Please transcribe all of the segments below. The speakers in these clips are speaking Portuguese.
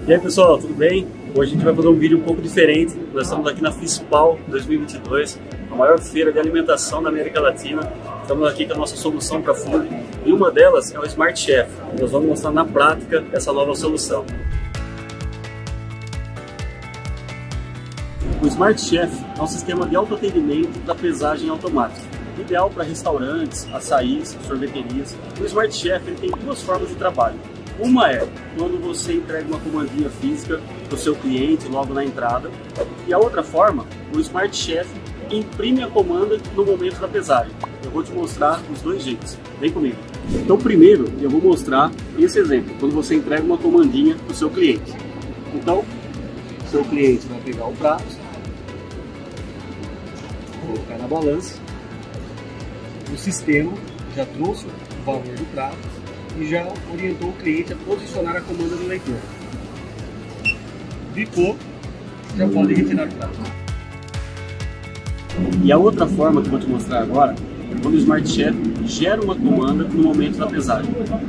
E aí pessoal, tudo bem? Hoje a gente vai fazer um vídeo um pouco diferente. Nós estamos aqui na FISPAL 2022, a maior feira de alimentação da América Latina. Estamos aqui com a nossa solução para food e uma delas é o Smart Chef. Nós vamos mostrar na prática essa nova solução. O Smart Chef é um sistema de autoatendimento da pesagem automática, ideal para restaurantes, açaís, sorveterias. O Smart Chef ele tem duas formas de trabalho. Uma é quando você entrega uma comandinha física para o seu cliente logo na entrada, e a outra forma, o Smart Chef imprime a comanda no momento da pesagem. Eu vou te mostrar os dois jeitos. Vem comigo. Então primeiro eu vou mostrar esse exemplo, quando você entrega uma comandinha para o seu cliente. Então, o seu cliente vai pegar o prato, colocar na balança, o sistema já trouxe o valor do prato e já orientou o cliente a posicionar a comanda do leitor. Bipou, já pode retirar o prato. E a outra forma que eu vou te mostrar agora é quando o Smart Chef gera uma comanda no momento da pesagem.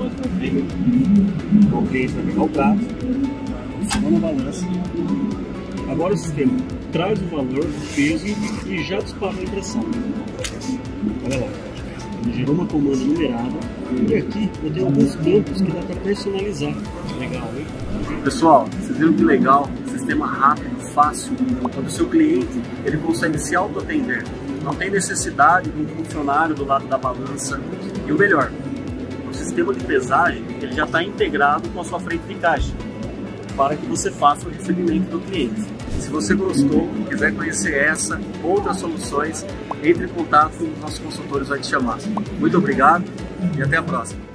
O cliente vai pegar o prato, cima na balança. Agora o sistema traz o valor, o peso e já disparou a impressão. Olha lá. Ele gerou uma comanda numerada e aqui eu tenho alguns campos que dá para personalizar. Legal, hein? Pessoal, vocês viram que legal? Sistema rápido, fácil, quando o seu cliente ele consegue se auto-atender. Não tem necessidade de um funcionário do lado da balança. E o melhor, o sistema de pesagem ele já está integrado com a sua frente de caixa para que você faça o recebimento do cliente. Se você gostou, quiser conhecer essa, outras soluções, entre em contato com os nossos consultores, vai te chamar. Muito obrigado e até a próxima.